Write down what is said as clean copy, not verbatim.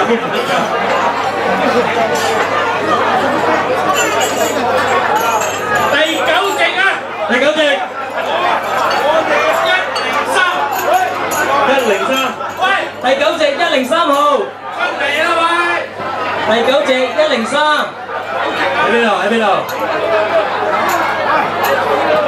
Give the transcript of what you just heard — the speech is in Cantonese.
第9席啊！第9席。103。喂！第9席103號。出嚟啦喂！第9席103。喺邊度？喺邊度？